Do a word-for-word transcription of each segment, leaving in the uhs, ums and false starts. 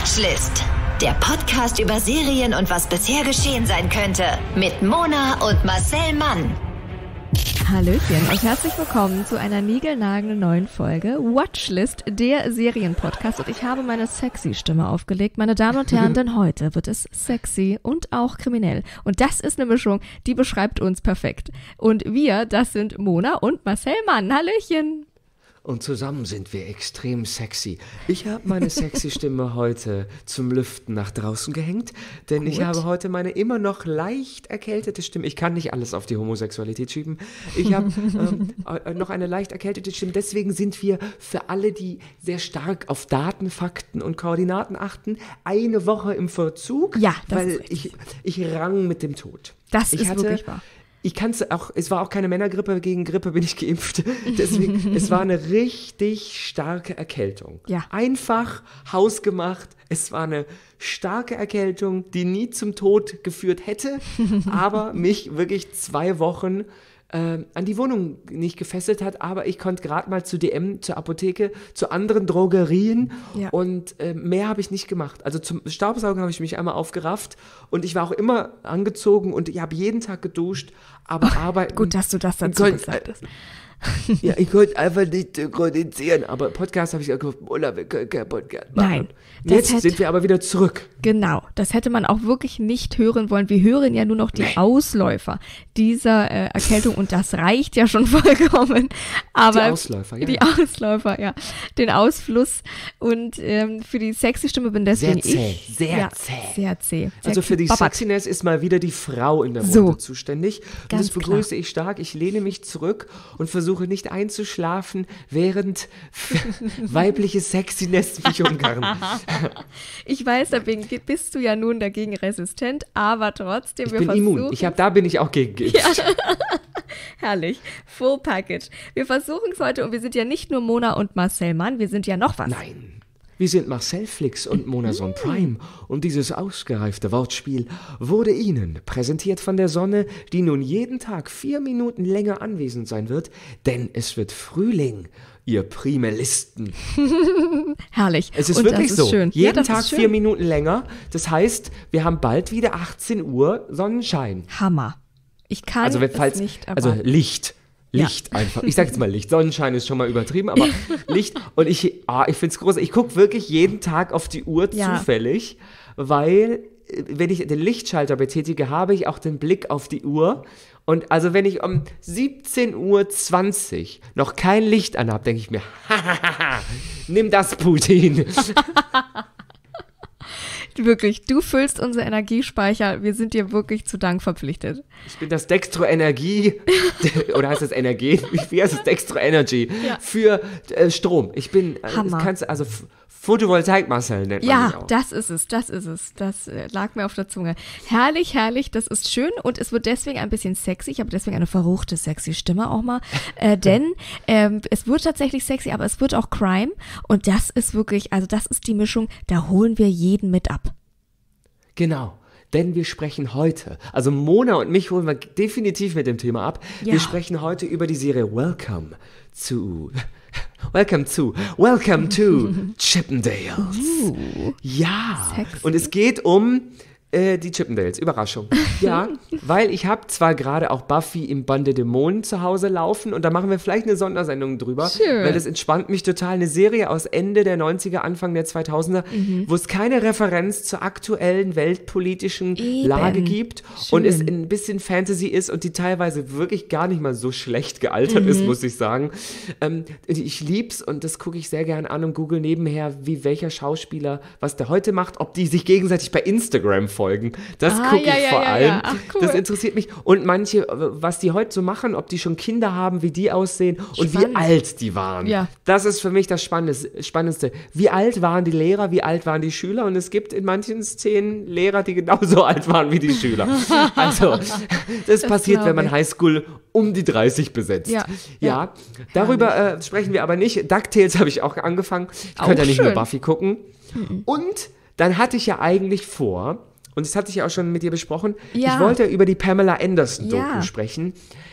Watchlist. Der Podcast über Serien und was bisher geschehen sein könnte. Mit Mona und Marcel Mann. Hallöchen und herzlich willkommen zu einer niegelnagelnden neuen Folge Watchlist, der Serienpodcast. Und ich habe meine sexy Stimme aufgelegt, meine Damen und Herren, denn heute wird es sexy und auch kriminell. Und das ist eine Mischung, die beschreibt uns perfekt. Und wir, das sind Mona und Marcel Mann. Hallöchen. Und zusammen sind wir extrem sexy. Ich habe meine sexy Stimme heute zum Lüften nach draußen gehängt, denn Gut. ich habe heute meine immer noch leicht erkältete Stimme. Ich kann nicht alles auf die Homosexualität schieben. Ich habe ähm, noch eine leicht erkältete Stimme. Deswegen sind wir für alle, die sehr stark auf Daten, Fakten und Koordinaten achten, eine Woche im Verzug. Ja, das weil ist ich, ich rang mit dem Tod. Das ich ist hatte, wirklich wahr. Ich kann es auch, es war auch keine Männergrippe, gegen Grippe bin ich geimpft. Deswegen, es war eine richtig starke Erkältung. Ja. Einfach, hausgemacht. Es war eine starke Erkältung, die nie zum Tod geführt hätte, aber mich wirklich zwei Wochen äh, an die Wohnung nicht gefesselt hat. Aber ich konnte gerade mal zu D M, zur Apotheke, zu anderen Drogerien ja. und äh, mehr habe ich nicht gemacht. Also zum Staubsaugen habe ich mich einmal aufgerafft und ich war auch immer angezogen und ich habe jeden Tag geduscht. Aber arbeiten. Gut, dass du das dazu konnt, gesagt hast. Ja, ich konnte einfach nicht synchronisieren, aber Podcast habe ich gesagt, Ola, wir können keinen Podcast machen. Nein. Jetzt hätte, sind wir aber wieder zurück. Genau, das hätte man auch wirklich nicht hören wollen. Wir hören ja nur noch die nee. Ausläufer dieser äh, Erkältung und das reicht ja schon vollkommen. Aber die Ausläufer, ja. Die Ausläufer, ja. Den Ausfluss und ähm, für die sexy Stimme bin deswegen sehr zäh, ich. Sehr ja, zäh. Sehr zäh. Sehr also für die Babat. Sexiness ist mal wieder die Frau in der Runde so. zuständig. Und Ganz das begrüße klar. ich stark. Ich lehne mich zurück und versuche nicht einzuschlafen, während weibliche Sexiness mich umgarnt. Ich weiß, deswegen bist du ja nun dagegen resistent, aber trotzdem, ich wir bin versuchen... immun. Ich hab, da bin ich auch gegen geimpft. Ja. Herrlich. Full Package. Wir versuchen es heute und wir sind ja nicht nur Mona und Marcel Mann, wir sind ja noch was. Nein. Wir sind Marcel Flix und Monason Prime und dieses ausgereifte Wortspiel wurde Ihnen präsentiert von der Sonne, die nun jeden Tag vier Minuten länger anwesend sein wird, denn es wird Frühling, ihr Primelisten. Herrlich. Es ist und wirklich das ist so. Schön. Jeden ja, Tag vier Minuten länger. Das heißt, wir haben bald wieder achtzehn Uhr Sonnenschein. Hammer. Ich kann also, falls, es nicht erwarten. Also Licht. Licht ja. einfach. Ich sag jetzt mal Licht. Sonnenschein ist schon mal übertrieben, aber Licht. Und ich, ah, ich find's groß. Ich gucke wirklich jeden Tag auf die Uhr ja. zufällig, weil, wenn ich den Lichtschalter betätige, habe ich auch den Blick auf die Uhr. Und also wenn ich um siebzehn Uhr zwanzig noch kein Licht anhabe, denke ich mir, nimm das, Putin. Wirklich, du füllst unsere Energiespeicher. Wir sind dir wirklich zu Dank verpflichtet. Ich bin das Dextro-Energie, oder heißt das Energie? Wie heißt das? Dextro-Energy ja. für äh, Strom. Ich bin, Hammer. Das kannst, also Photovoltaik, Marcel, nennt man ja, mich auch. das ist es, das ist es. Das äh, lag mir auf der Zunge. Herrlich, herrlich, das ist schön und es wird deswegen ein bisschen sexy. Ich habe deswegen eine verruchte, sexy Stimme auch mal. Äh, denn ähm, es wird tatsächlich sexy, aber es wird auch Crime. Und das ist wirklich, also das ist die Mischung, da holen wir jeden mit ab. Genau. Denn wir sprechen heute, also Mona und mich holen wir definitiv mit dem Thema ab. Ja. Wir sprechen heute über die Serie Welcome to... Welcome to, welcome to Chippendales. Uh, ja, sexy. Und es geht um äh, die Chippendales. Überraschung. Ja, weil ich habe zwar gerade auch Buffy im Band der Dämonen zu Hause laufen und da machen wir vielleicht eine Sondersendung drüber, Schön. Weil das entspannt mich total. Eine Serie aus Ende der neunziger, Anfang der zweitausender, mhm. wo es keine Referenz zur aktuellen weltpolitischen Eben. Lage gibt Schön. Und es ein bisschen Fantasy ist und die teilweise wirklich gar nicht mal so schlecht gealtert mhm. ist, muss ich sagen. Ähm, ich lieb's und das gucke ich sehr gern an und google nebenher, wie welcher Schauspieler, was der heute macht, ob die sich gegenseitig bei Instagram folgen. Das ah, gucke ja, ich ja, vor ja, allem. Ja. Ach, cool. Das interessiert mich. Und manche, was die heute so machen, ob die schon Kinder haben, wie die aussehen und Spannend. wie alt die waren. Ja. Das ist für mich das Spannendste. Wie alt waren die Lehrer, wie alt waren die Schüler? Und es gibt in manchen Szenen Lehrer, die genauso alt waren wie die Schüler. Also, das, das passiert, wenn man ich. Highschool um die dreißig besetzt. Ja, ja. ja. Darüber äh, sprechen wir aber nicht. DuckTales habe ich auch angefangen. Ich könnte ja nicht schön. nur Buffy gucken. Mhm. Und dann hatte ich ja eigentlich vor, und das hatte ich ja auch schon mit dir besprochen, ja. ich wollte über die Pamela Anderson-Doku ja. sprechen.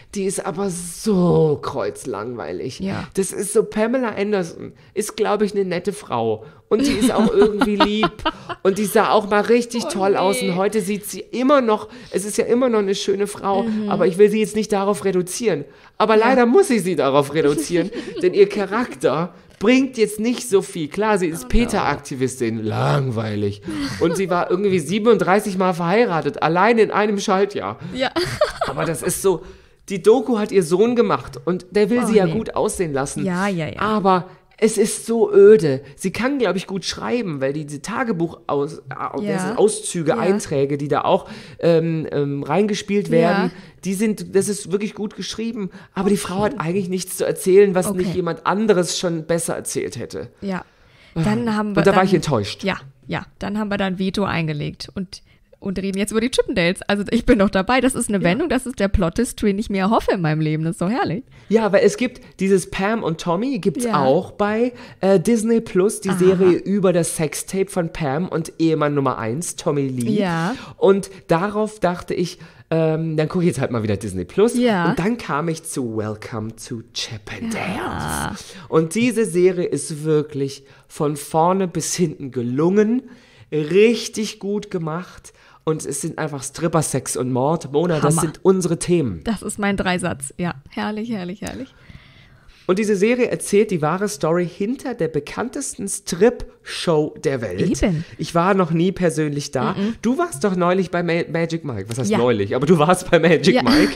Die ist aber so kreuzlangweilig. Ja. Das ist so, Pamela Anderson ist, glaube ich, eine nette Frau. Und die ist auch irgendwie lieb. Und die sah auch mal richtig Oh, toll nee. aus. Und heute sieht sie immer noch, es ist ja immer noch eine schöne Frau. Mhm. Aber ich will sie jetzt nicht darauf reduzieren. Aber leider muss ich sie darauf reduzieren. Denn ihr Charakter bringt jetzt nicht so viel. Klar, sie ist Oh, PETA-Aktivistin, langweilig. Und sie war irgendwie siebenunddreißig Mal verheiratet, allein in einem Schaltjahr. Ja. Aber das ist so, die Doku hat ihr Sohn gemacht und der will Oh, sie ja nee. gut aussehen lassen. Ja, ja, ja. Aber es ist so öde. Sie kann, glaube ich, gut schreiben, weil diese Tagebuchauszüge, Ja. Auszüge, Ja. Einträge, die da auch ähm, ähm, reingespielt werden, Ja. die sind, das ist wirklich gut geschrieben. Aber die Frau hat eigentlich nichts zu erzählen, was Okay. nicht jemand anderes schon besser erzählt hätte. Ja. Dann haben wir Und da war dann, ich enttäuscht. Ja, ja. Dann haben wir dann Veto eingelegt und, und reden jetzt über die Chippendales. Also ich bin noch dabei. Das ist eine Wendung. Das ist der Plot-Twist, den ich mir erhoffe in meinem Leben. Das ist doch herrlich. Ja, weil es gibt dieses Pam und Tommy gibt's Ja. auch bei äh, Disney Plus, die Aha. Serie über das Sextape von Pam und Ehemann Nummer eins, Tommy Lee. Ja. Und darauf dachte ich, ähm, dann gucke ich jetzt halt mal wieder Disney Plus. Ja. Und dann kam ich zu Welcome to Chippendales. Ja. Und diese Serie ist wirklich von vorne bis hinten gelungen, richtig gut gemacht. Und es sind einfach Stripper, Sex und Mord. Mona, das Hammer. sind unsere Themen. Das ist mein Dreisatz. Ja, herrlich, herrlich, herrlich. Und diese Serie erzählt die wahre Story hinter der bekanntesten Strip-Show der Welt. Eben. Ich war noch nie persönlich da. Du warst doch neulich bei Ma- Magic Mike. Was heißt Ja. neulich? Aber du warst bei Magic Ja. Mike.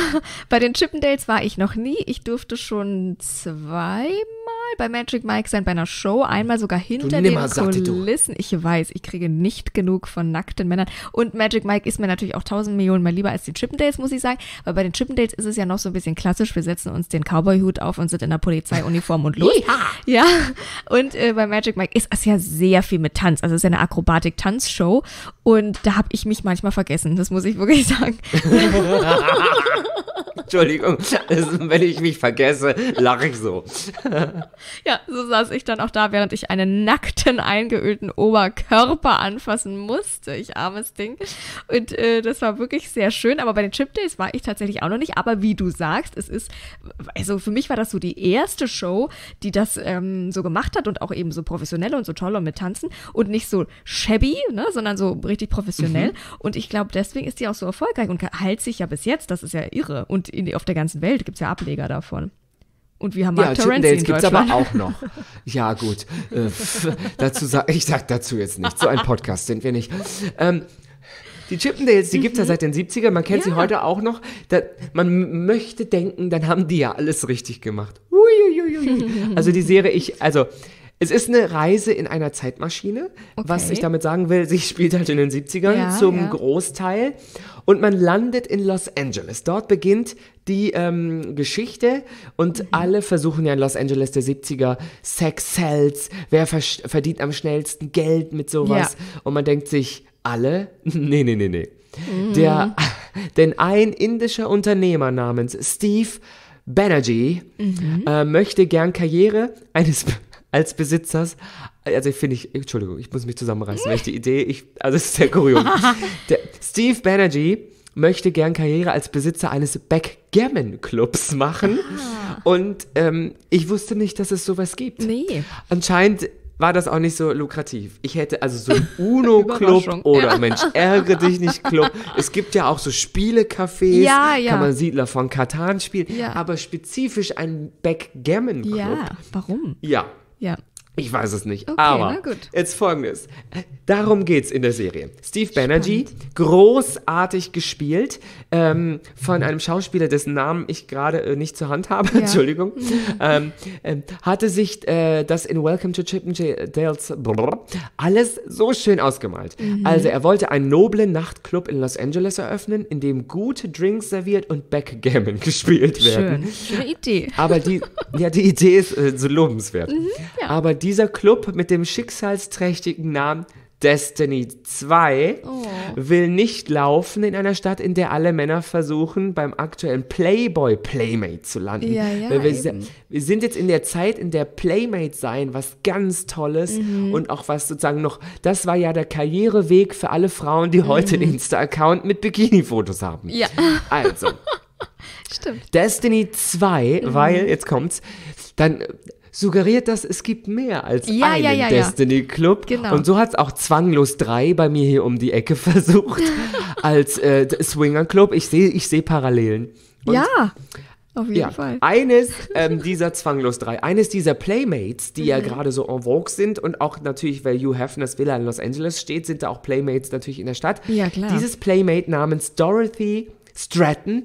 Bei den Chippendales war ich noch nie. Ich durfte schon zweimal bei Magic Mike sein, bei einer Show. Einmal sogar hinter den Nimmersatte, du. Kulissen. Ich weiß, ich kriege nicht genug von nackten Männern. Und Magic Mike ist mir natürlich auch tausend Millionen mal lieber als die Chippendales, muss ich sagen. Weil bei den Chippendales ist es ja noch so ein bisschen klassisch. Wir setzen uns den Cowboy-Hut auf und sind in der Polizeiuniform und los. Ja, und äh, bei Magic Mike ist es ja sehr viel mit Tanz. Also es ist ja eine Akrobatik-Tanzshow. Und da habe ich mich manchmal vergessen. Das muss ich wirklich sagen. Entschuldigung, das, wenn ich mich vergesse, lache ich so. Ja, so saß ich dann auch da, während ich einen nackten, eingeölten Oberkörper anfassen musste. Ich armes Ding. Und äh, das war wirklich sehr schön. Aber bei den Chip-Days war ich tatsächlich auch noch nicht. Aber wie du sagst, es ist, also für mich war das so die erste Show, die das ähm, so gemacht hat und auch eben so professionell und so toll und mit Tanzen und nicht so shabby, ne, sondern so richtig professionell. Mhm. Und ich glaube, deswegen ist die auch so erfolgreich und hält sich ja bis jetzt. Das ist ja irre. Und in, auf der ganzen Welt gibt es ja Ableger davon. Und wir haben Ja, Mark Terenzi Chippendales in gibt es aber Deutschland. auch noch. Ja, gut. Äh, f- dazu sag, ich sag dazu jetzt nichts. So ein Podcast sind wir nicht. Ähm, die Chippendales, die gibt es ja seit den siebzigern. Man kennt sie Ja. heute auch noch. Da, man m- möchte denken, dann haben die ja alles richtig gemacht. Uiuiui. Also die Serie, ich, also es ist eine Reise in einer Zeitmaschine. Was Okay. ich damit sagen will, sie spielt halt in den siebzigern Ja, zum ja. Großteil. Und man landet in Los Angeles. Dort beginnt die ähm, Geschichte und alle versuchen ja in Los Angeles der siebziger Sex sells, wer vers- verdient am schnellsten Geld mit sowas. Und man denkt sich, alle? Nee, nee, nee, nee. Der, denn ein indischer Unternehmer namens Steve Banerjee äh, möchte gern Karriere eines als Besitzers, also finde ich, Entschuldigung, ich muss mich zusammenreißen, weil ich die Idee, ich, also es ist sehr kurios. Der Steve Banerjee möchte gern Karriere als Besitzer eines Backgammon-Clubs machen und ähm, ich wusste nicht, dass es sowas gibt. Nee. Anscheinend war das auch nicht so lukrativ. Ich hätte also so ein Uno-Club Überraschung. oder Mensch, ärgere dich nicht Club. Es gibt ja auch so Spielecafés, Ja, ja. kann man Siedler von Katan spielen, Ja. aber spezifisch ein Backgammon-Club. Ja, warum? Ja, Ja. ich weiß es nicht. Okay, aber na gut. jetzt folgendes. Darum geht's in der Serie. Steve Banerjee, großartig gespielt ähm, von einem Schauspieler, dessen Namen ich gerade äh, nicht zur Hand habe, Ja. Entschuldigung, ähm, ähm, hatte sich äh, das in Welcome to Chippendales brrr, alles so schön ausgemalt. Mhm. Also er wollte einen noblen Nachtclub in Los Angeles eröffnen, in dem gute Drinks serviert und Backgammon gespielt werden. Schön. Schöne Idee. Aber die, ja, die Idee ist äh, so lobenswert. ja. Aber dieser Club mit dem schicksalsträchtigen Namen Destiny zwei Oh. will nicht laufen in einer Stadt, in der alle Männer versuchen, beim aktuellen Playboy Playmate zu landen. Ja, ja, Weil wir, eben. wir sind jetzt in der Zeit, in der Playmate sein was ganz Tolles Mhm. und auch was sozusagen noch, das war ja der Karriereweg für alle Frauen, die heute einen Insta-Account mit Bikini-Fotos haben. Ja. Also, Stimmt. Destiny zwei, mhm. weil, jetzt kommt's, dann suggeriert das, es gibt mehr als ja, einen ja, ja, Destiny Club. Genau. Und so hat es auch Zwanglos drei bei mir hier um die Ecke versucht, als äh, Swinger Club. Ich sehe ich seh Parallelen. Und ja, auf jeden ja, Fall. Eines ähm, dieser Zwanglos drei, eines dieser Playmates, die mhm. ja gerade so en vogue sind und auch natürlich, weil Hugh Hefners Villa in Los Angeles steht, sind da auch Playmates natürlich in der Stadt. Ja, klar. Dieses Playmate namens Dorothy Stratton,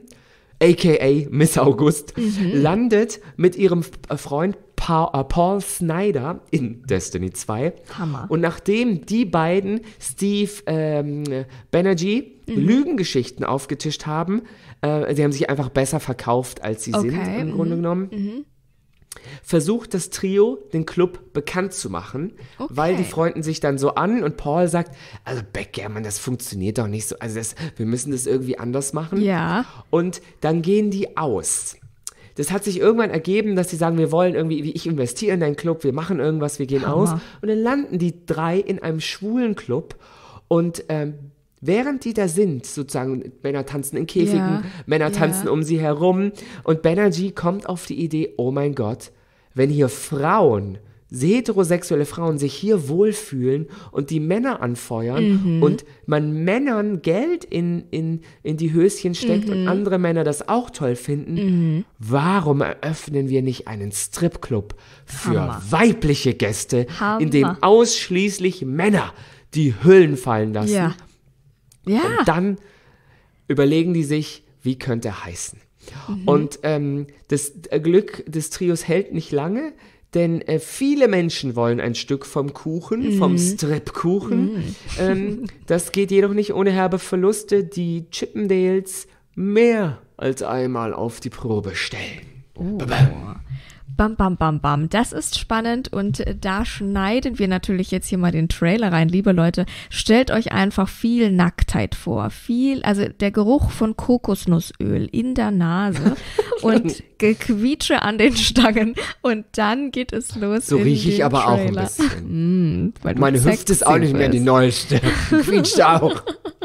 aka Miss August, mhm. landet mit ihrem Freund Pa- äh, Paul Snyder in Destiny zwei. Hammer. Und nachdem die beiden Steve ähm, Banerjee mhm. Lügengeschichten aufgetischt haben, äh, sie haben sich einfach besser verkauft, als sie okay. sind, im mhm. Grunde genommen, mhm. versucht das Trio, den Club bekannt zu machen, okay. weil die freunden sich dann so an und Paul sagt, also Backgammon, das funktioniert doch nicht so, also das, wir müssen das irgendwie anders machen. Ja. Und dann gehen die aus. Das hat sich irgendwann ergeben, dass sie sagen, wir wollen irgendwie, wie ich investiere in deinen Club, wir machen irgendwas, wir gehen Hammer. aus. Und dann landen die drei in einem schwulen Club und ähm, während die da sind, sozusagen, Männer tanzen in Käfigen, ja. Männer ja. tanzen um sie herum und Banerjee kommt auf die Idee, oh mein Gott, wenn hier Frauen, heterosexuelle Frauen sich hier wohlfühlen und die Männer anfeuern mhm. und man Männern Geld in, in, in die Höschen steckt mhm. und andere Männer das auch toll finden, mhm. warum eröffnen wir nicht einen Stripclub für Hammer. weibliche Gäste, Hammer. in dem ausschließlich Männer die Hüllen fallen lassen? Ja. Ja. Und dann überlegen die sich, wie könnte er heißen? Mhm. Und ähm, das Glück des Trios hält nicht lange, denn äh, viele Menschen wollen ein Stück vom Kuchen, mhm. vom Stripkuchen. Mhm. Ähm, das geht jedoch nicht ohne herbe Verluste, die Chippendales mehr als einmal auf die Probe stellen. Oh. Bam, bam, bam, bam. Das ist spannend und da schneiden wir natürlich jetzt hier mal den Trailer rein. Liebe Leute, stellt euch einfach viel Nacktheit vor. Viel, also der Geruch von Kokosnussöl in der Nase und Gequietsche an den Stangen und dann geht es los. So rieche ich aber Trailer. auch ein bisschen. Mm, weil Meine Hüfte ist auch nicht mehr die neueste. Quietscht auch.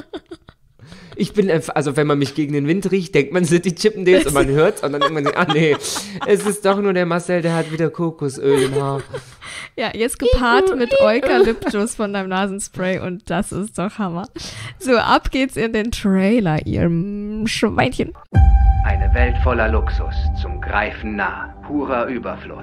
Ich bin, also wenn man mich gegen den Wind riecht, denkt man, sind die Chippendales und man hört und dann denkt man sich, ah nee, es ist doch nur der Marcel, der hat wieder Kokosöl im Haar. Ja, jetzt gepaart mit Eukalyptus von deinem Nasenspray und das ist doch Hammer. So, ab geht's in den Trailer, ihr Schweinchen. Eine Welt voller Luxus, zum Greifen nah, purer Überfluss.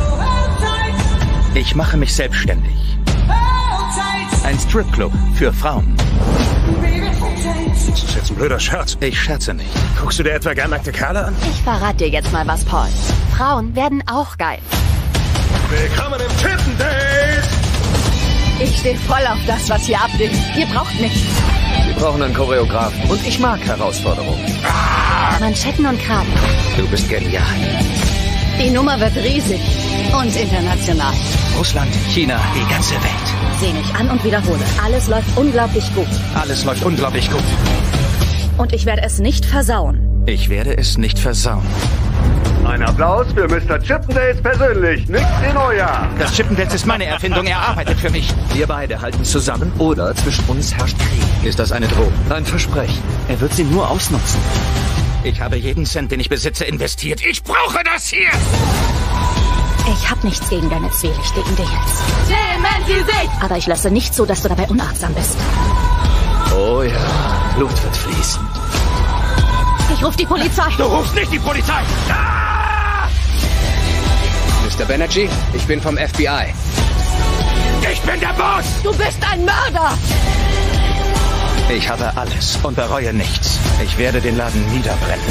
Ich mache mich selbstständig. Ein Stripclub für Frauen. Das ist jetzt ein blöder Scherz. Ich scherze nicht. Guckst du dir etwa gern nackte Kerle an? Ich verrate dir jetzt mal was, Paul. Frauen werden auch geil. Willkommen im Chippendales! Ich stehe voll auf das, was hier abgeht. Ihr braucht nichts. Wir brauchen einen Choreografen. Und ich mag Herausforderungen. Ah! Manschetten und Kragen. Du bist genial. Die Nummer wird riesig und international. Russland, China, die ganze Welt. Seh mich an und wiederhole. Alles läuft unglaublich gut. Alles läuft unglaublich gut. Und ich werde es nicht versauen. Ich werde es nicht versauen. Ein Applaus für Mister Chippendales persönlich. Nichts in Neujahr. Das Chippendales ist meine Erfindung. Er arbeitet für mich. Wir beide halten zusammen oder zwischen uns herrscht Krieg. Ist das eine Drohung? Ein Versprechen. Er wird sie nur ausnutzen. Ich habe jeden Cent, den ich besitze, investiert. Ich brauche das hier! Ich habe nichts gegen deine zwielichtigen Deals. Aber ich lasse nicht zu, dass du dabei unachtsam bist. Oh ja, Blut wird fließen. Ich ruf die Polizei. Du rufst nicht die Polizei! Ah! Mister Banerjee, ich bin vom F B I. Ich bin der Boss! Du bist ein Mörder! Ich habe alles und bereue nichts. Ich werde den Laden niederbrennen.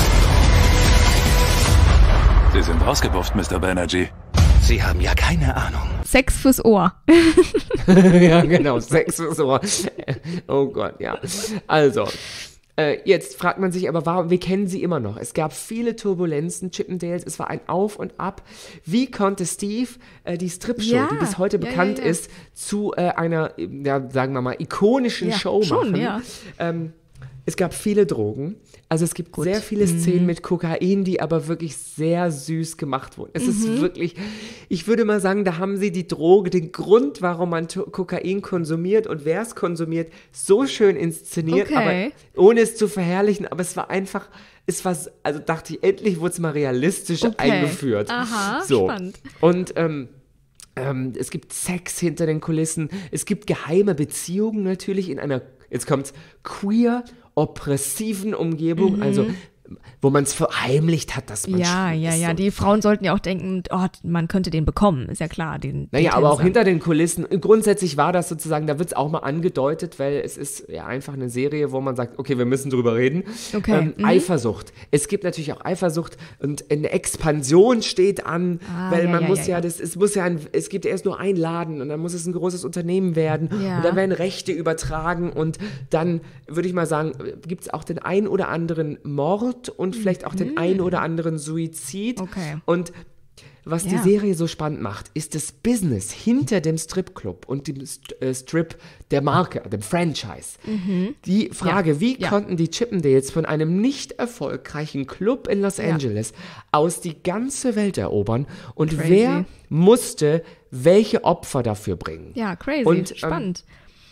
Sie sind ausgebufft, Mister Banerjee. Sie haben ja keine Ahnung. Sex fürs Ohr. Ja, genau, Sex fürs Ohr. Oh Gott, ja. Also, äh, jetzt fragt man sich aber, warum, wir kennen sie immer noch. Es gab viele Turbulenzen, Chippendales, es war ein Auf und Ab. Wie konnte Steve äh, die Strip-Show, Ja, die bis heute ja, bekannt ja, ja. ist, zu äh, einer, ja, sagen wir mal, ikonischen Ja, Show schon, machen? ja. Ähm, es gab viele Drogen. Also es gibt sehr viele Mhm. Szenen mit Kokain, die aber wirklich sehr süß gemacht wurden. Es Mhm. ist wirklich, ich würde mal sagen, da haben sie die Droge, den Grund, warum man to- Kokain konsumiert und wer es konsumiert, so schön inszeniert, Okay. aber ohne es zu verherrlichen. Aber es war einfach, es war, also dachte ich, endlich wurde es mal realistisch okay. eingeführt. Aha, so. spannend. Und ähm, ähm, es gibt Sex hinter den Kulissen, es gibt geheime Beziehungen natürlich in einer, jetzt kommt's, queer, oppressiven Umgebung, Mhm. also wo man es verheimlicht hat, dass man Ja, schwul ja, ist. ja. Und Die Frauen sollten ja auch denken, oh, man könnte den bekommen, ist ja klar. Den, Naja, den aber auch Tänzer. hinter den Kulissen. Grundsätzlich war das sozusagen, da wird es auch mal angedeutet, weil es ist ja einfach eine Serie, wo man sagt, okay, wir müssen drüber reden. Okay, Ähm, mhm. Eifersucht. Es gibt natürlich auch Eifersucht und eine Expansion steht an, Ah, weil ja, man ja, muss ja, ja, ja. das, es muss ja, ein, es gibt ja erst nur einen Laden und dann muss es ein großes Unternehmen werden Ja. und dann werden Rechte übertragen und dann würde ich mal sagen, gibt es auch den ein oder anderen Mord und vielleicht auch den ein oder anderen Suizid. Mhm. Okay. Und was die Ja. Serie so spannend macht, ist das Business hinter dem Stripclub und dem St äh, Strip der Marke, dem Franchise. Die Frage, wie Ja. konnten die Chippendales von einem nicht erfolgreichen Club in Los Angeles aus die ganze Welt erobern und Crazy. wer musste welche Opfer dafür bringen? Ja, crazy, Und, ähm, spannend.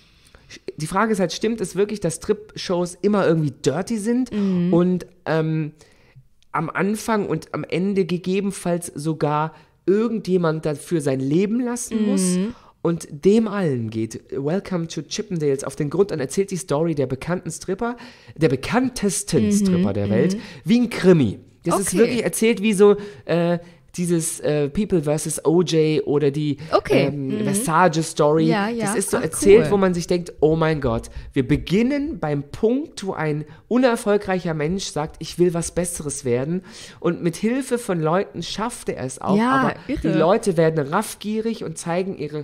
Die Frage ist halt, stimmt es wirklich, dass Strip-Shows immer irgendwie dirty sind Mhm. und ähm, am Anfang und am Ende gegebenenfalls sogar irgendjemand dafür sein Leben lassen muss? Mhm. Und dem allen geht Welcome to Chippendales auf den Grund und erzählt die Story der bekannten Stripper, der bekanntesten Stripper der Welt, wie ein Krimi. Das ist Mhm, Okay. wirklich erzählt wie so äh, dieses äh, People versus O J oder die Okay. ähm, Versace-Story. Ja, ja. Das ist so Ach, erzählt, cool. wo man sich denkt, oh mein Gott, wir beginnen beim Punkt, wo ein unerfolgreicher Mensch sagt, ich will was Besseres werden und mit Hilfe von Leuten schafft er es auch, Ja, aber irre. die Leute werden raffgierig und zeigen ihre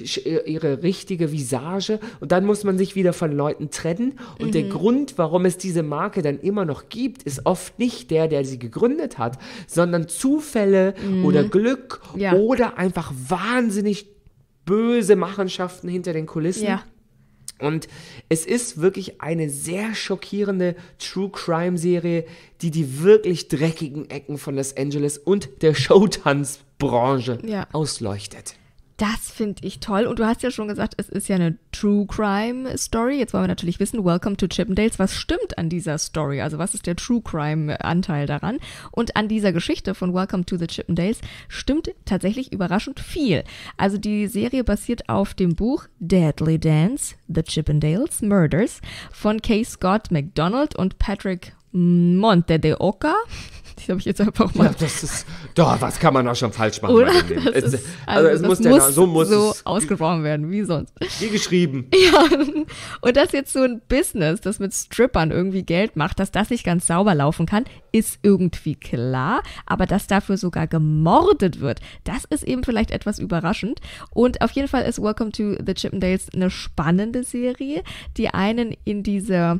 ihre richtige Visage und dann muss man sich wieder von Leuten trennen und Mhm. der Grund, warum es diese Marke dann immer noch gibt, ist oft nicht der, der sie gegründet hat, sondern Zufälle oder Glück Mhm. Ja. oder einfach wahnsinnig böse Machenschaften hinter den Kulissen. Ja. Und es ist wirklich eine sehr schockierende True-Crime-Serie, die die wirklich dreckigen Ecken von Los Angeles und der Showtanzbranche Ja. ausleuchtet. Das finde ich toll. Und du hast ja schon gesagt, es ist ja eine True Crime Story. Jetzt wollen wir natürlich wissen, Welcome to Chippendales. Was stimmt an dieser Story? Also was ist der True Crime Anteil daran? Und an dieser Geschichte von Welcome to the Chippendales stimmt tatsächlich überraschend viel. Also die Serie basiert auf dem Buch Deadly Dance, The Chippendales Murders von K. Scott McDonald und Patrick Monte de Oca. Das habe ich jetzt einfach mal Ja, das ist, doch, was kann man auch schon falsch machen? Oder? bei dem Leben. Das Es- ist, also, also es das muss, muss, der, so muss so es ausgesprochen werden, wie sonst. wie geschrieben. Ja, und dass jetzt so ein Business, das mit Strippern irgendwie Geld macht, dass das nicht ganz sauber laufen kann, ist irgendwie klar. Aber dass dafür sogar gemordet wird, das ist eben vielleicht etwas überraschend. Und auf jeden Fall ist Welcome to the Chippendales eine spannende Serie, die einen in diese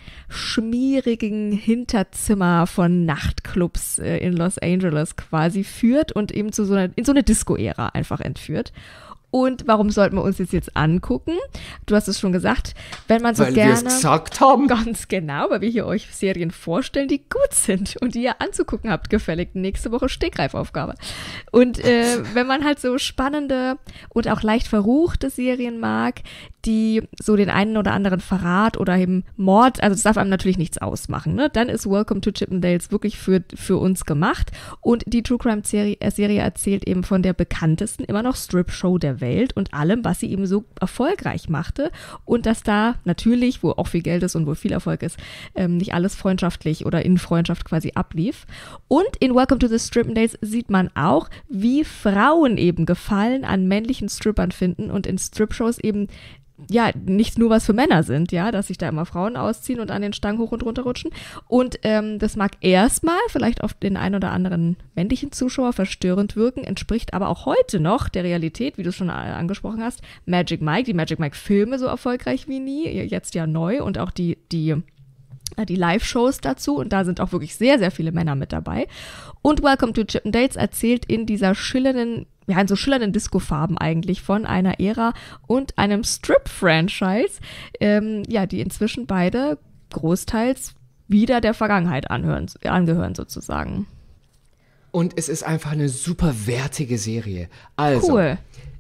schmierigen Hinterzimmer von Nachtclubs äh, in Los Angeles quasi führt und eben zu so einer, in so eine Disco-Ära einfach entführt. Und warum sollten wir uns das jetzt angucken? Du hast es schon gesagt, wenn man so Weil wir es gerne... gesagt haben. Ganz genau, weil wir hier euch Serien vorstellen, die gut sind und die ihr anzugucken habt, gefällig. Nächste Woche Stegreifaufgabe. Und äh, wenn man halt so spannende und auch leicht verruchte Serien mag, die so den einen oder anderen Verrat oder eben Mord, also das darf einem natürlich nichts ausmachen, ne? Dann ist Welcome to Chippendales wirklich für, für uns gemacht. Und die True Crime Serie, äh, Serie erzählt eben von der bekanntesten, immer noch Strip-Show der Welt und allem, was sie eben so erfolgreich machte. Und dass da natürlich, wo auch viel Geld ist und wo viel Erfolg ist, ähm, nicht alles freundschaftlich oder in Freundschaft quasi ablief. Und in Welcome to the Chippendales sieht man auch, wie Frauen eben Gefallen an männlichen Strippern finden und in Strip-Shows eben ja, nicht nur was für Männer sind, ja, dass sich da immer Frauen ausziehen und an den Stangen hoch und runter rutschen. Und ähm, das mag erstmal vielleicht auf den einen oder anderen männlichen Zuschauer verstörend wirken, entspricht aber auch heute noch der Realität, wie du schon angesprochen hast. Magic Mike, die Magic Mike Filme so erfolgreich wie nie, jetzt ja neu und auch die, die die Live-Shows dazu und da sind auch wirklich sehr, sehr viele Männer mit dabei. Und Welcome to Chippendales erzählt in dieser schillernden, ja, in so schillernden Disco-Farben eigentlich von einer Ära und einem Strip-Franchise, ähm, ja, die inzwischen beide großteils wieder der Vergangenheit anhören, angehören sozusagen. Und es ist einfach eine super wertige Serie. Also, Cool.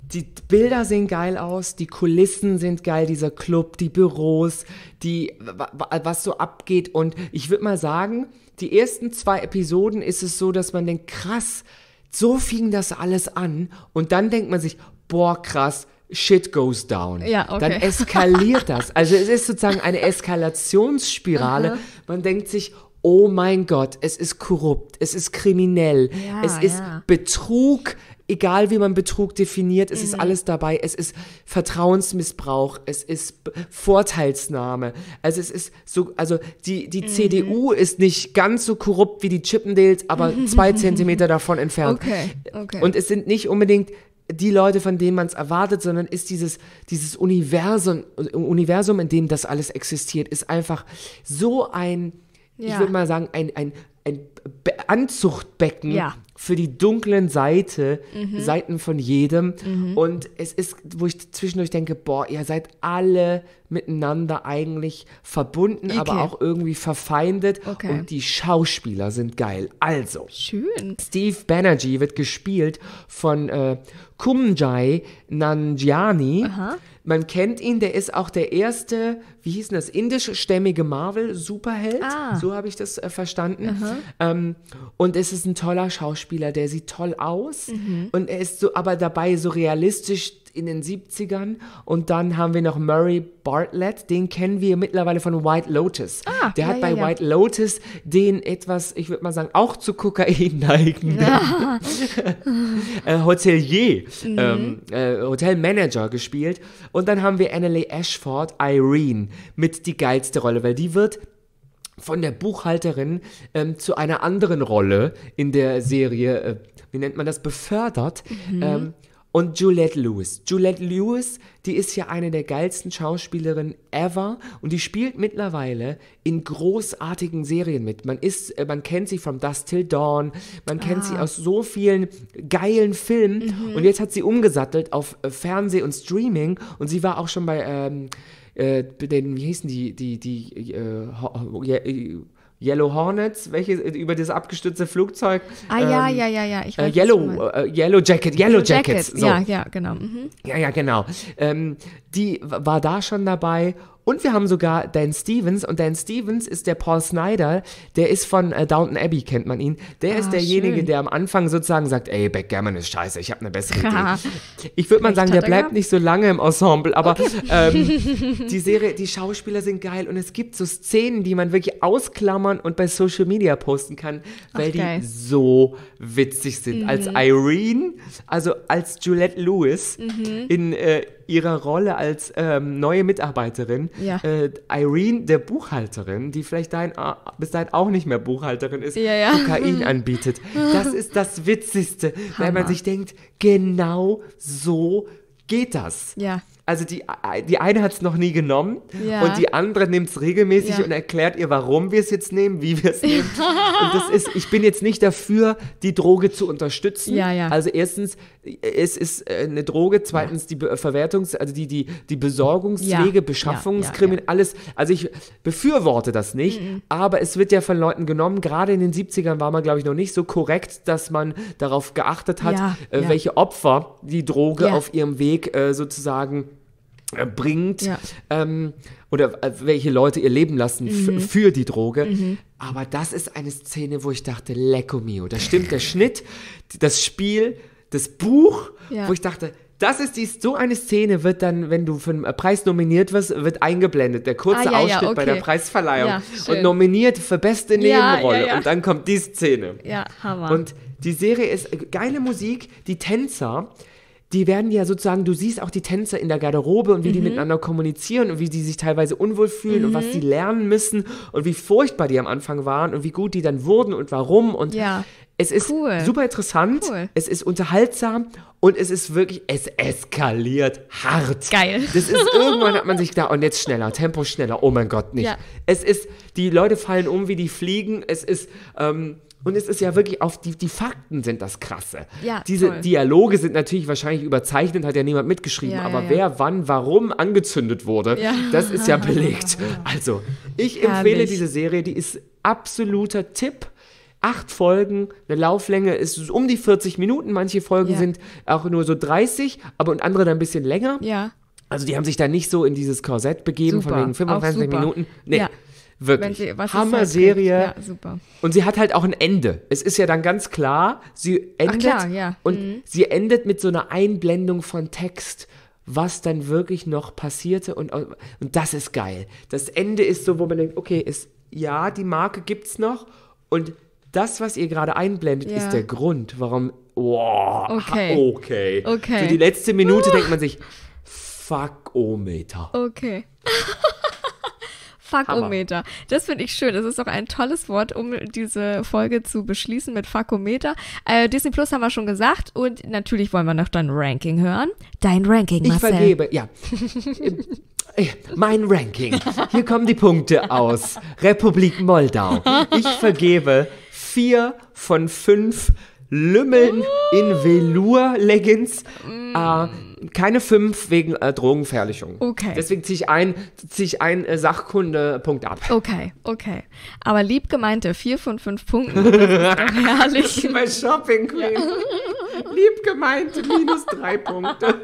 Die Bilder sehen geil aus, die Kulissen sind geil, dieser Club, die Büros, die, was so abgeht. Und ich würde mal sagen, die ersten zwei Episoden ist es so, dass man denkt, krass, so fing das alles an. Und dann denkt man sich, boah, krass, shit goes down. Ja, okay. Dann eskaliert das. Also es ist sozusagen eine Eskalationsspirale. Aha. Man denkt sich, oh mein Gott, es ist korrupt, es ist kriminell, Ja, es ist ja. Betrug, egal wie man Betrug definiert, es Mhm. ist alles dabei, es ist Vertrauensmissbrauch, es ist B- Vorteilsnahme, also es ist so, also die, die Mhm. C D U ist nicht ganz so korrupt wie die Chippendales, aber zwei Zentimeter davon entfernt. Okay, okay. Und es sind nicht unbedingt die Leute, von denen man es erwartet, sondern ist dieses, dieses Universum, Universum, in dem das alles existiert, ist einfach so ein, ich Ja. würde mal sagen, ein, ein, ein Be- Anzuchtbecken Ja. für die dunklen Seite, Mhm. Seiten von jedem. Mhm. Und es ist, wo ich zwischendurch denke, boah, ihr seid alle miteinander eigentlich verbunden, Okay. aber auch irgendwie verfeindet. Okay. Und die Schauspieler sind geil. Also, Schön. Steve Banerjee wird gespielt von äh, Kumjai Nanjiani. Aha. Man kennt ihn, der ist auch der erste, wie hieß denn das, indischstämmige Marvel-Superheld. Ah. So habe ich das äh, verstanden. Aha. Ähm, und es ist ein toller Schauspieler, der sieht toll aus. Mhm. Und er ist so, aber dabei so realistisch in den siebzigern. Und dann haben wir noch Murray Bartlett, den kennen wir mittlerweile von White Lotus. Ah, der ja, hat ja, bei ja. White Lotus den etwas, ich würde mal sagen, auch zu Kokain neigenden Ja. äh, Hotelier, Mhm. ähm, äh, Hotelmanager gespielt. Und dann haben wir Annalay Ashford, Irene, mit die geilste Rolle, weil die wird von der Buchhalterin ähm, zu einer anderen Rolle in der Serie, äh, wie nennt man das, befördert. Mhm. Ähm, und Juliette Lewis. Juliette Lewis, die ist ja eine der geilsten Schauspielerinnen ever und die spielt mittlerweile in großartigen Serien mit. Man ist, äh, man kennt sie from Dusk Till Dawn, man kennt sie Ah. aus so vielen geilen Filmen Mhm. und jetzt hat sie umgesattelt auf äh, Fernseh und Streaming und sie war auch schon bei ähm, äh, den, wie hießen die, die, die, äh, Ho- Ye- Yellow Hornets, welche über das abgestürzte Flugzeug. Ah, ja, ähm, ja, ja, ja. Ich äh, weiß, was du Yellow, meinst. äh, Yellow Jacket, Yellow Jackets. So. Ja, ja, genau. Mhm. Ja, ja, genau. Ähm, die w- war da schon dabei. Und wir haben sogar Dan Stevens. Und Dan Stevens ist der Paul Snider. Der ist von äh, Downton Abbey, kennt man ihn. Der ist Ah, derjenige, schön. der am Anfang sozusagen sagt, ey, Backgammon ist scheiße, ich habe eine bessere Ha. Idee. Ich würde mal Recht sagen, hat der er bleibt gehabt. nicht so lange im Ensemble. Aber ähm, die Serie, die Schauspieler sind geil. Und es gibt so Szenen, die man wirklich ausklammern und bei Social Media posten kann, weil Ach, die geil. so witzig sind. Mhm. Als Irene, also als Juliette Lewis Mhm. in äh, ihrer Rolle als ähm, neue Mitarbeiterin, Ja. äh, Irene, der Buchhalterin, die vielleicht dahin, äh, bis dahin auch nicht mehr Buchhalterin ist, Ja, ja. Kokain anbietet. Das ist das Witzigste, weil man Hammer. sich denkt, genau so geht das. Ja. Also die, die eine hat es noch nie genommen Ja. und die andere nimmt es regelmäßig Ja. und erklärt ihr, warum wir es jetzt nehmen, wie wir es nehmen. Und das ist, ich bin jetzt nicht dafür, die Droge zu unterstützen. Ja, ja. Also erstens, es ist äh, eine Droge, zweitens die Be- Verwertungs-, also die, die, die Besorgungswege, Ja. Beschaffungskrimin, Ja, ja, alles. Also ich befürworte das nicht, Mhm. aber es wird ja von Leuten genommen. Gerade in den siebzigern war man, glaube ich, noch nicht so korrekt, dass man darauf geachtet hat, Ja, äh, ja. welche Opfer die Droge Ja. auf ihrem Weg äh, sozusagen äh, bringt Ja. ähm, oder äh, welche Leute ihr Leben lassen f- Mhm. für die Droge. Mhm. Aber das ist eine Szene, wo ich dachte, lecco mio, da stimmt der Schnitt, das Spiel, das Buch, Ja. wo ich dachte, das ist die, so eine Szene wird dann, wenn du für einen Preis nominiert wirst, wird eingeblendet, der kurze Ah, ja, ja, Ausschnitt bei okay. der Preisverleihung Ja, schön. und nominiert für beste Ja, Nebenrolle ja, ja. und dann kommt die Szene. Ja, Hammer. Und die Serie ist äh, geile Musik, die Tänzer, die werden ja sozusagen, du siehst auch die Tänzer in der Garderobe und wie die Mhm. miteinander kommunizieren und wie die sich teilweise unwohl fühlen und was Mhm. die lernen müssen und wie furchtbar die am Anfang waren und wie gut die dann wurden und warum. Und Ja. es ist Cool. super interessant, Cool. es ist unterhaltsam und es ist wirklich, es eskaliert hart. Geil. Das ist, irgendwann hat man sich da, und jetzt schneller, Tempo schneller, oh mein Gott, nicht. Ja. Es ist, die Leute fallen um wie die Fliegen, es ist, ähm, und es ist ja wirklich auf die, die Fakten sind das Krasse. Ja, Diese toll. Dialoge sind natürlich wahrscheinlich überzeichnet, hat ja niemand mitgeschrieben, Ja, aber ja, ja. wer, wann, warum angezündet wurde, Ja. das ist ja belegt. Also, ich empfehle Herrlich. diese Serie, die ist absoluter Tipp. acht Folgen, eine Lauflänge ist um die vierzig Minuten, manche Folgen Ja. sind auch nur so dreißig, aber und andere dann ein bisschen länger. Ja. Also die haben sich da nicht so in dieses Korsett begeben, Super, von wegen fünfundzwanzig auch super. Minuten. Nee, Ja. Wenn wirklich. sie, was Hammer-Serie. Ja, super. Und sie hat halt auch ein Ende. Es ist ja dann ganz klar, sie endet klar, ja. und Mhm. sie endet mit so einer Einblendung von Text, was dann wirklich noch passierte und, und das ist geil. Das Ende ist so, wo man denkt, okay, ist, ja, die Marke gibt's noch und das, was ihr gerade einblendet, Ja. ist der Grund, warum, wow, Okay. okay. Okay. Für die letzte Minute denkt man sich, Fuck-O-Meter. Okay. Fuckometer. Das finde ich schön. Das ist auch ein tolles Wort, um diese Folge zu beschließen mit Fuckometer. Äh, Disney Plus haben wir schon gesagt und natürlich wollen wir noch dein Ranking hören. Dein Ranking, Ich Marcel. vergebe, ja. Äh, Mein Ranking. Hier kommen die Punkte aus Republik Moldau. Ich vergebe vier von fünf Lümmeln in Velour-Leggings. Äh, keine fünf wegen äh, Drogenverherrlichung. Okay. Deswegen ziehe ich ein, zieh ich ein äh, Sachkunde-Punkt ab. Okay, okay. Aber lieb gemeinte vier von fünf Punkten. Das ist doch herrlich. Bei Shopping Queen. Lieb gemeint, minus drei Punkte.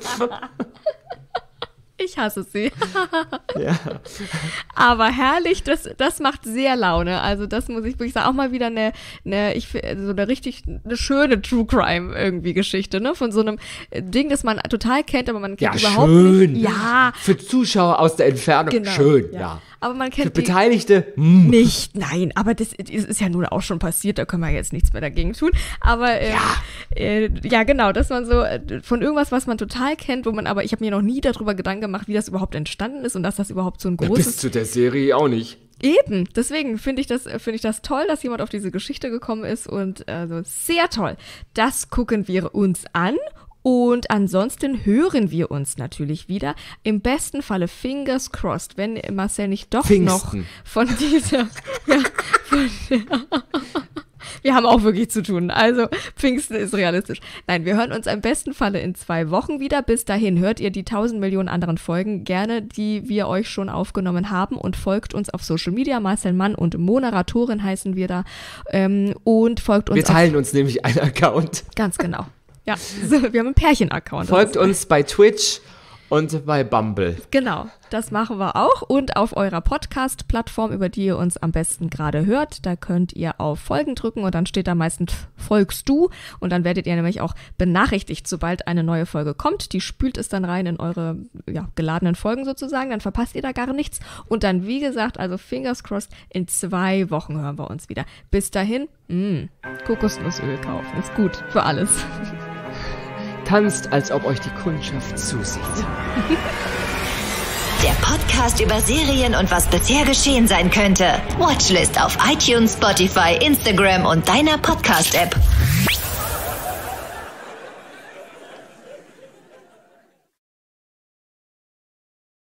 Ich hasse sie. Ja. Aber herrlich, das, das macht sehr Laune. Also das muss ich wirklich sagen, auch mal wieder eine, eine ich fi- so eine richtig, eine schöne True Crime irgendwie Geschichte, ne? Von so einem Ding, das man total kennt, aber man kennt Ja, überhaupt schön. nicht. Ja, Für Zuschauer aus der Entfernung, genau. schön, ja. Aber man Für kennt die Beteiligte, mm. nicht, nein, aber das ist ist ja nun auch schon passiert, da können wir jetzt nichts mehr dagegen tun. Aber ähm, ja. Äh, ja, genau, dass man so äh, von irgendwas, was man total kennt, wo man aber, ich habe mir noch nie darüber Gedanken gemacht, wie das überhaupt entstanden ist und dass das überhaupt so ein großes Bis zu der Serie auch nicht. Eben, deswegen finde ich das finde ich das toll, dass jemand auf diese Geschichte gekommen ist und also sehr toll. Das gucken wir uns an. Und ansonsten hören wir uns natürlich wieder. Im besten Falle fingers crossed, wenn Marcel nicht doch Pfingsten. noch von dieser ja, von wir haben auch wirklich zu tun. Also Pfingsten ist realistisch. Nein, wir hören uns im besten Falle in zwei Wochen wieder. Bis dahin hört ihr die tausend Millionen anderen Folgen gerne, die wir euch schon aufgenommen haben und folgt uns auf Social Media. Marcel Mann und Moderatorin heißen wir da. Ähm, und folgt uns Wir teilen uns nämlich einen Account. auf, ganz genau. Ja, so, wir haben einen Pärchen-Account. Folgt uns bei Twitch und bei Bumble. Genau, das machen wir auch. Und auf eurer Podcast-Plattform, über die ihr uns am besten gerade hört, da könnt ihr auf Folgen drücken und dann steht da meistens Folgst du und dann werdet ihr nämlich auch benachrichtigt, sobald eine neue Folge kommt. Die spült es dann rein in eure ja, geladenen Folgen sozusagen, dann verpasst ihr da gar nichts. Und dann, wie gesagt, also fingers crossed, in zwei Wochen hören wir uns wieder. Bis dahin, mh, Kokosnussöl kaufen, ist gut für alles. Tanzt, als ob euch die Kundschaft zusieht. Der Podcast über Serien und was bisher geschehen sein könnte. Watchlist auf iTunes, Spotify, Instagram und deiner Podcast-App.